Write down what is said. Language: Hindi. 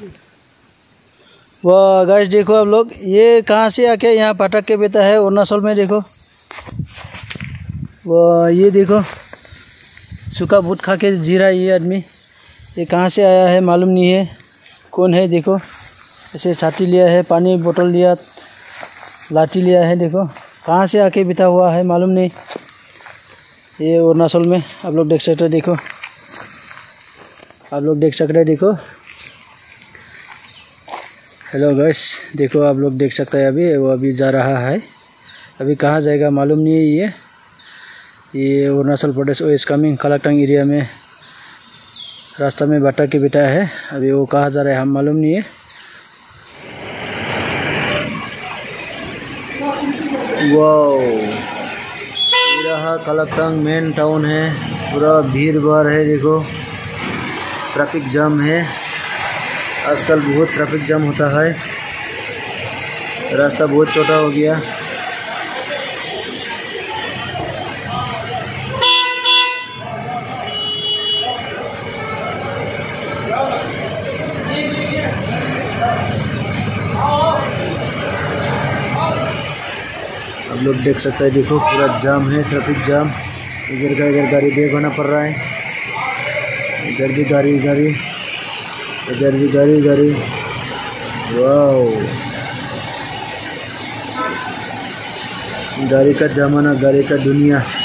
वाह गाइस देखो आप लोग, ये कहाँ से आके यहाँ पटक के बेटा है अरुणाचल में। देखो वाह, ये देखो सूखा भूत खा के जी रहा है ये आदमी। ये कहाँ से आया है मालूम नहीं है, कौन है। देखो ऐसे छाती लिया है, पानी बोतल लिया, लाठी लिया है। देखो कहाँ से आके बिता हुआ है मालूम नहीं। ये अरुणाचल में आप लोग देख सकते हो। देखो आप लोग देख सकते हैं। देखो हेलो गाइस, देखो आप लोग देख सकते हैं। अभी वो अभी जा रहा है, अभी कहाँ जाएगा मालूम नहीं है। ये अरुणाचल प्रदेश वेस्ट कामिंग कालाकटांग एरिया में रास्ता में बाटा के बेटा है। अभी वो कहाँ जा रहा है हम मालूम नहीं है। वाओ, ये रहा कालाकटांग मेन टाउन है, पूरा भीड़ भाड़ है। देखो ट्रैफिक जाम है, आजकल बहुत ट्रैफिक जाम होता है, रास्ता बहुत छोटा हो गया। आप लोग देख सकते हैं। देखो पूरा जाम है, ट्रैफिक जाम। इधर का इधर गाड़ी देखना पड़ रहा है, इधर भी गाड़ी, इधर भी गाड़ी। वाओ, गाड़ी का जमाना, गाड़ी का दुनिया।